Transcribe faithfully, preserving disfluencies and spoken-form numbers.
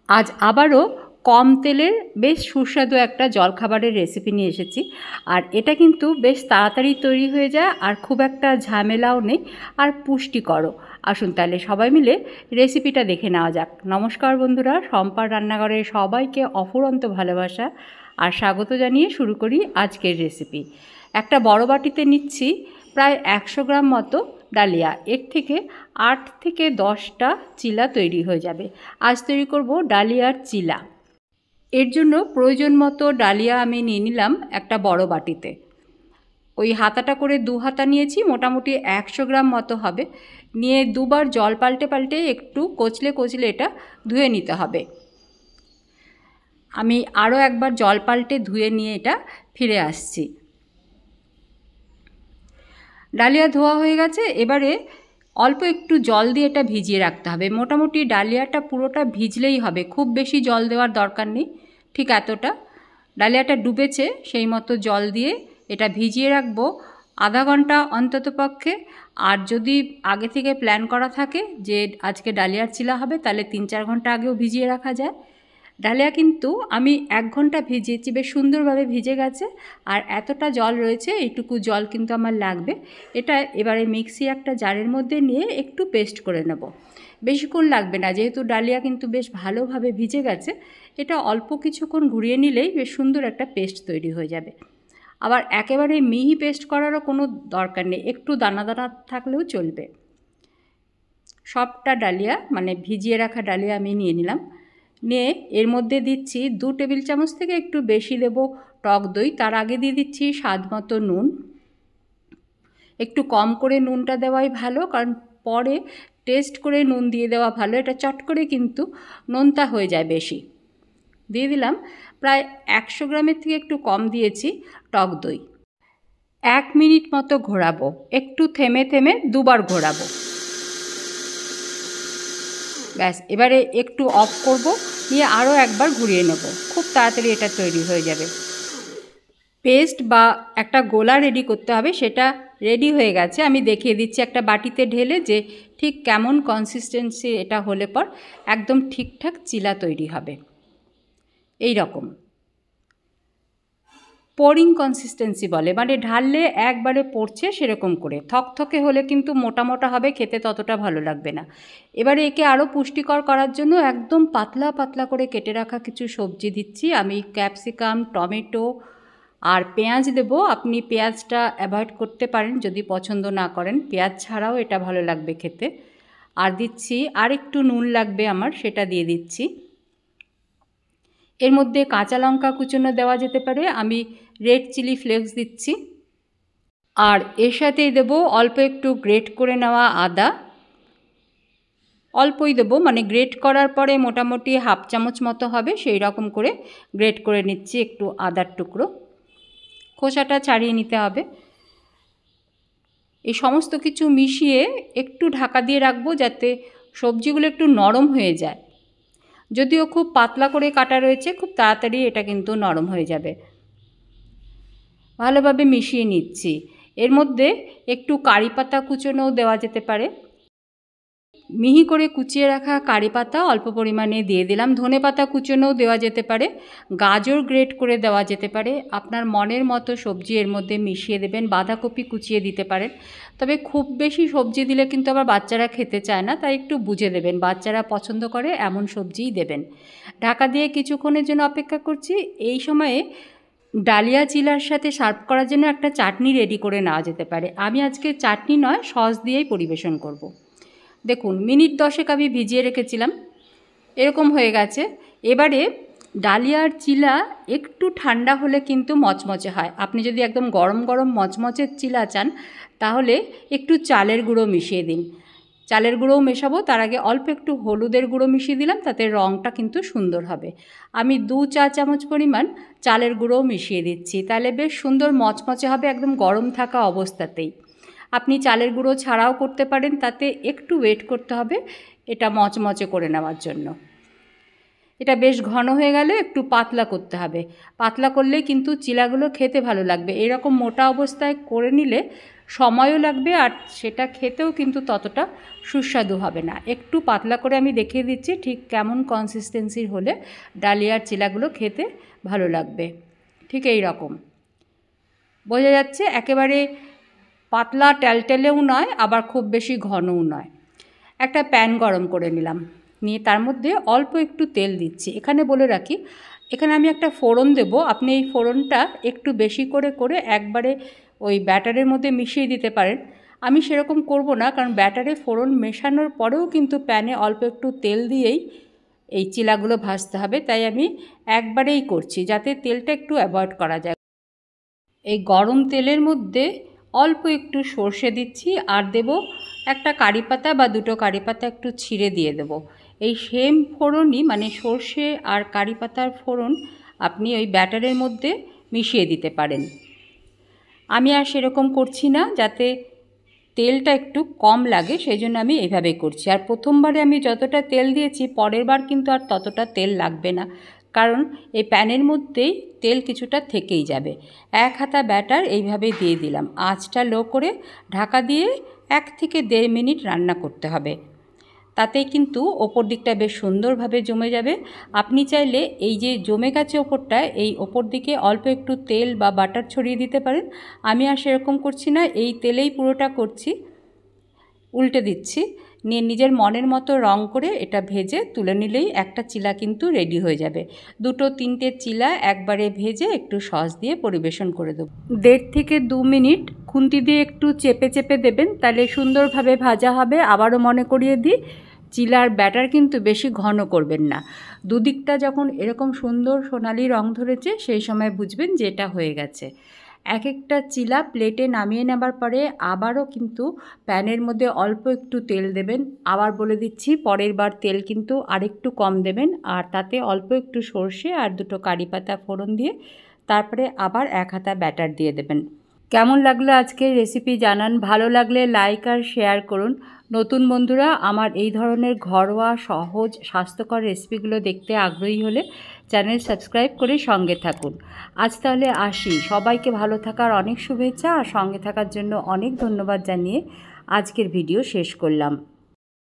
আজ আবারও কম তেলের বেশ সুস্বাদু একটা জলখাবারের রেসিপি নিয়ে এসেছি। আর এটা কিন্তু বেশ তাড়াতাড়ি তৈরি হয়ে যায় আর খুব একটা ঝামেলাও নেই আর পুষ্টিকরও। আসুন তাহলে সবাই মিলে রেসিপিটা দেখে নেওয়া যাক। নমস্কার বন্ধুরা, শম্পার রান্নাঘরে সবাইকে অফুরন্ত ভালোবাসা আর স্বাগত জানিয়ে শুরু করি আজকের রেসিপি। একটা বড় বাটিতে নিচ্ছি প্রায় একশো গ্রাম মতো ডালিয়া। এর থেকে আট থেকে দশটা চিলা তৈরি হয়ে যাবে। আজ তৈরি করব ডালিয়ার চিলা। এর জন্য প্রয়োজন মতো ডালিয়া আমি নিয়ে নিলাম একটা বড় বাটিতে। ওই হাতাটা করে দু হাতা নিয়েছি, মোটামুটি একশো গ্রাম মতো হবে। নিয়ে দুবার জল পাল্টে পাল্টে একটু কচলে কচলে এটা ধুয়ে নিতে হবে। আমি আরও একবার জল পাল্টে ধুয়ে নিয়ে এটা ফিরে আসছি। ডালিয়া ধোয়া হয়ে গেছে। এবারে অল্প একটু জল দিয়ে এটা ভিজিয়ে রাখতে হবে। মোটামুটি ডালিয়াটা পুরোটা ভিজলেই হবে, খুব বেশি জল দেওয়ার দরকার নেই। ঠিক এতটা ডালিয়াটা ডুবেছে সেই মতো জল দিয়ে এটা ভিজিয়ে রাখবো আধা ঘন্টা অন্তত পক্ষে। আর যদি আগে থেকে প্ল্যান করা থাকে যে আজকে ডালিয়ার চিলা হবে, তাহলে তিন চার ঘন্টা আগেও ভিজিয়ে রাখা যায়। ডালিয়া কিন্তু আমি এক ঘন্টা ভিজিয়েছি, বেশ সুন্দরভাবে ভিজে গেছে। আর এতটা জল রয়েছে, এইটুকু জল কিন্তু আমার লাগবে। এটা এবারে মিক্সি একটা জারের মধ্যে নিয়ে একটু পেস্ট করে নেব। বেশিক্ষণ লাগবে না, যেহেতু ডালিয়া কিন্তু বেশ ভালোভাবে ভিজে গেছে। এটা অল্প কিছুক্ষণ ঘুরিয়ে নিলেই বেশ সুন্দর একটা পেস্ট তৈরি হয়ে যাবে। আবার একেবারে মিহি পেস্ট করারও কোনো দরকার নেই, একটু দানা দানা থাকলেও চলবে। সবটা ডালিয়া মানে ভিজিয়ে রাখা ডালিয়া আমি নিয়ে নিলাম। নিয়ে এর মধ্যে দিচ্ছি দু টেবিল চামচ থেকে একটু বেশি দেব টক দই। তার আগে দিয়ে দিচ্ছি স্বাদ মতো নুন। একটু কম করে নুনটা দেওয়াই ভালো, কারণ পরে টেস্ট করে নুন দিয়ে দেওয়া ভালো। এটা চট করে কিন্তু নোনতা হয়ে যায় বেশি। দিয়ে দিলাম প্রায় একশো গ্রামের থেকে একটু কম দিয়েছি টক দই। এক মিনিট মতো ঘোরাবো, একটু থেমে থেমে দুবার ঘোরাবো। ব্যাস, এবারে একটু অফ করব, নিয়ে আরও একবার ঘুরিয়ে নেব। খুব তাড়াতাড়ি এটা তৈরি হয়ে যাবে। পেস্ট বা একটা গোলা রেডি করতে হবে, সেটা রেডি হয়ে গেছে। আমি দেখিয়ে দিচ্ছি একটা বাটিতে ঢেলে যে ঠিক কেমন কনসিস্টেন্সি এটা হলে পর একদম ঠিকঠাক চিলা তৈরি হবে। এই রকম পোরিং কনসিস্টেন্সি বলে, মানে ঢাললে একবারে পড়ছে সেরকম করে। থকথকে হলে কিন্তু মোটা মোটা হবে, খেতে ততটা ভালো লাগবে না। এবারে একে আরও পুষ্টিকর করার জন্য একদম পাতলা পাতলা করে কেটে রাখা কিছু সবজি দিচ্ছি আমি। ক্যাপসিকাম, টমেটো আর পেঁয়াজ দেব। আপনি পেঁয়াজটা অ্যাভয়েড করতে পারেন যদি পছন্দ না করেন, পেঁয়াজ ছাড়াও এটা ভালো লাগবে খেতে। আর দিচ্ছি আর একটু নুন লাগবে আমার, সেটা দিয়ে দিচ্ছি। এর মধ্যে কাঁচা লঙ্কা কুচনো দেওয়া যেতে পারে, আমি রেড চিলি ফ্লেক্স দিচ্ছি। আর এর সাথেই দেবো অল্প একটু গ্রেট করে নেওয়া আদা। অল্পই দেবো, মানে গ্রেট করার পরে মোটামুটি হাফ চামচ মতো হবে, সেই রকম করে গ্রেট করে নিচ্ছি একটু আদার টুকরো। খোসাটা ছাড়িয়ে নিতে হবে। এই সমস্ত কিছু মিশিয়ে একটু ঢাকা দিয়ে রাখবো যাতে সবজিগুলো একটু নরম হয়ে যায়। যদিও খুব পাতলা করে কাটা রয়েছে, খুব তাড়াতাড়ি এটা কিন্তু নরম হয়ে যাবে। ভালোভাবে মিশিয়ে নিচ্ছি। এর মধ্যে একটু কারি পাতা কুচোনোও দেওয়া যেতে পারে। মিহি করে কুচিয়ে রাখা কারি পাতা অল্প পরিমাণে দিয়ে দিলাম। ধনে পাতা কুচোনোও দেওয়া যেতে পারে, গাজর গ্রেট করে দেওয়া যেতে পারে। আপনার মনের মতো সবজি এর মধ্যে মিশিয়ে দেবেন। বাঁধাকপি কুচিয়ে দিতে পারেন, তবে খুব বেশি সবজি দিলে কিন্তু আবার বাচ্চারা খেতে চায় না, তাই একটু বুঝে দেবেন। বাচ্চারা পছন্দ করে এমন সবজিই দেবেন। ঢাকা দিয়ে কিছুক্ষণের জন্য অপেক্ষা করছি। এই সময়ে ডালিয়া চিলার সাথে সার্ভ করার জন্য একটা চাটনি রেডি করে নেওয়া যেতে পারে। আমি আজকে চাটনি নয়, সস দিয়েই পরিবেশন করব। দেখুন, মিনিট দশেক আমি ভিজিয়ে রেখেছিলাম, এরকম হয়ে গেছে। এবারে ডালিয়ার চিলা একটু ঠান্ডা হলে কিন্তু মচমচে হয়। আপনি যদি একদম গরম গরম মচমচের চিলা চান, তাহলে একটু চালের গুঁড়ো মিশিয়ে দিন। চালের গুঁড়োও মেশাবো, তার আগে অল্প একটু হলুদের গুঁড়ো মিশিয়ে দিলাম, তাতে রঙটা কিন্তু সুন্দর হবে। আমি দু চা চামচ পরিমাণ চালের গুঁড়োও মিশিয়ে দিচ্ছি, তাহলে বেশ সুন্দর মচমচে হবে একদম গরম থাকা অবস্থাতেই। আপনি চালের গুঁড়ো ছাড়াও করতে পারেন, তাতে একটু ওয়েট করতে হবে এটা মচমচে করে নেওয়ার জন্য। এটা বেশ ঘন হয়ে গেলে একটু পাতলা করতে হবে। পাতলা করলে কিন্তু চিলাগুলো খেতে ভালো লাগবে। এরকম মোটা অবস্থায় করে নিলে সময়ও লাগবে আর সেটা খেতেও কিন্তু ততটা সুস্বাদু হবে না। একটু পাতলা করে আমি দেখিয়ে দিচ্ছি ঠিক কেমন কনসিস্টেন্সির হলে ডালিয়ার চিলাগুলো খেতে ভালো লাগবে। ঠিক এই রকম বোঝা যাচ্ছে, একেবারে পাতলা টেলটেলেও নয় আবার খুব বেশি ঘনও নয়। একটা প্যান গরম করে নিলাম, নিয়ে তার মধ্যে অল্প একটু তেল দিচ্ছি। এখানে বলে রাখি, এখানে আমি একটা ফোড়ন দেব। আপনি এই ফোড়নটা একটু বেশি করে করে একবারে ওই ব্যাটারের মধ্যে মিশিয়ে দিতে পারেন। আমি সেরকম করব না, কারণ ব্যাটারে ফোড়ন মেশানোর পরেও কিন্তু প্যানে অল্প একটু তেল দিয়েই এই চিলাগুলো ভাজতে হবে, তাই আমি একবারেই করছি যাতে তেলটা একটু অ্যাভয়েড করা যায়। এই গরম তেলের মধ্যে অল্প একটু সর্ষে দিচ্ছি আর দেব একটা কারি পাতা বা দুটো কারি পাতা একটু ছিঁড়ে দিয়ে দেব। এই সেম ফোড়নই মানে সর্ষে আর কারি পাতার ফোড়ন আপনি ওই ব্যাটারের মধ্যে মিশিয়ে দিতে পারেন। আমি আর সেরকম করছি না, যাতে তেলটা একটু কম লাগে সেই জন্য আমি এইভাবেই করছি। আর প্রথমবারে আমি যতটা তেল দিয়েছি পরের বার কিন্তু আর ততটা তেল লাগবে না, কারণ এই প্যানের মধ্যেই তেল কিছুটা থেকেই যাবে। এক হাতা ব্যাটার এইভাবে দিয়ে দিলাম। আঁচটা লো করে ঢাকা দিয়ে এক থেকে দেড় মিনিট রান্না করতে হবে, তাতেই কিন্তু ওপর দিকটা বেশ সুন্দরভাবে জমে যাবে। আপনি চাইলে এই যে জমে গেছে ওপরটা, এই ওপর দিকে অল্প একটু তেল বা বাটার ছড়িয়ে দিতে পারেন। আমি আর সেরকম করছি না, এই তেলেই পুরোটা করছি। উল্টে দিচ্ছি, নিয়ে নিজের মনের মতো রং করে এটা ভেজে তুলে নিলেই একটা চিলা কিন্তু রেডি হয়ে যাবে। দুটো তিনটে চিলা একবারে ভেজে একটু সস দিয়ে পরিবেশন করে দেবো। দেড় থেকে দু মিনিট খুন্তি দিয়ে একটু চেপে চেপে দেবেন, তাহলে সুন্দরভাবে ভাজা হবে। আবারও মনে করিয়ে দিই, চিলার ব্যাটার কিন্তু বেশি ঘন করবেন না। দুদিকটা যখন এরকম সুন্দর সোনালি রং ধরেছে সেই সময় বুঝবেন যে এটা হয়ে গেছে। এক একটা চিলা প্লেটে নামিয়ে নেবার পরে আবারও কিন্তু প্যানের মধ্যে অল্প একটু তেল দেবেন। আবার বলে দিচ্ছি, পরের বার তেল কিন্তু আরেকটু কম দেবেন, আর তাতে অল্প একটু সর্ষে আর দুটো কারি পাতা ফোড়ন দিয়ে তারপরে আবার এক হাতা ব্যাটার দিয়ে দেবেন। কেমন লাগলো আজকের রেসিপি জানান। ভালো লাগলে লাইক আর শেয়ার করুন। নতুন বন্ধুরা আমার এই ধরনের ঘরোয়া সহজ স্বাস্থ্যকর রেসিপিগুলো দেখতে আগ্রহী হলে চ্যানেল সাবস্ক্রাইব করে সঙ্গে থাকুন। আজ তাহলে আসি। সবাইকে ভালো থাকার অনেক শুভেচ্ছা আর সঙ্গে থাকার জন্য অনেক ধন্যবাদ জানিয়ে আজকের ভিডিও শেষ করলাম।